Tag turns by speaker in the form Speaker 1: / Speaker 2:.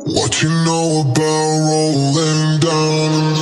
Speaker 1: What you know about rolling down in the